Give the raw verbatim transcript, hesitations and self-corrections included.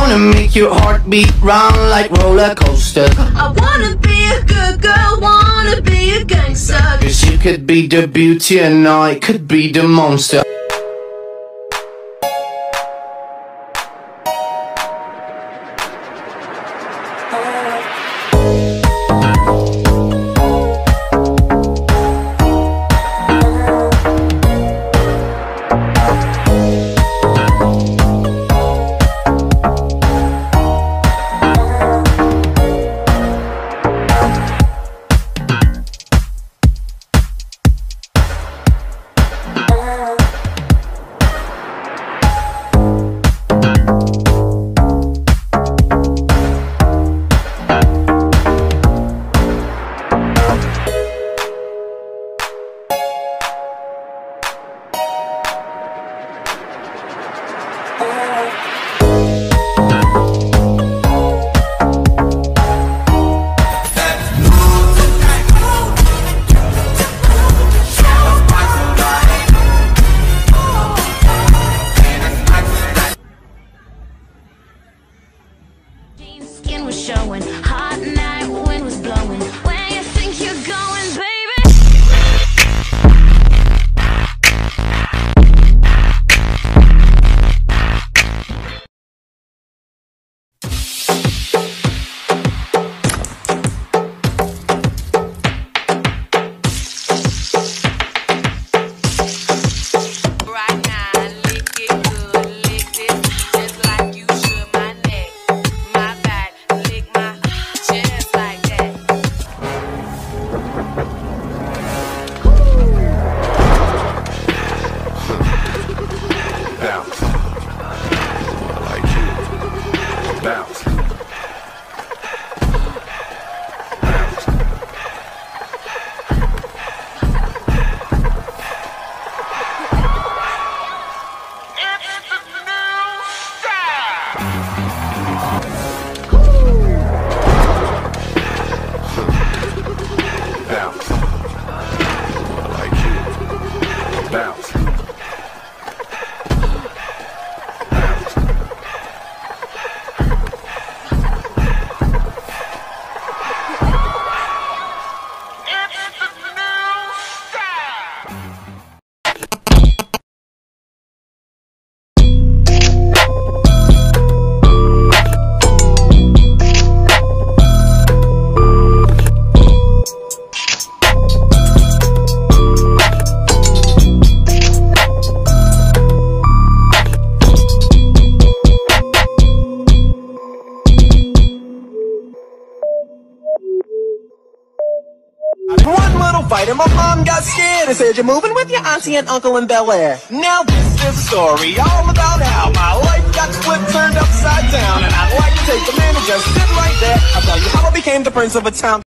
wanna make your heart beat round like roller coaster. I wanna be a good girl, wanna be a gangster. Cause you could be the beauty and I could be the monster. Skin was showing, hot night, wind was blowing. Where you think you're going, baby? Bounce. Like you. Bounce. Bounce. It's the new style. Bounce. Like you. Bounce. One little fight and my mom got scared and said, "You're moving with your auntie and uncle in Bel Air." Now this is a story all about how my life got flipped, turned upside down, and I'd like to take a minute and just sit right there. I'll tell you how I became the prince of a town.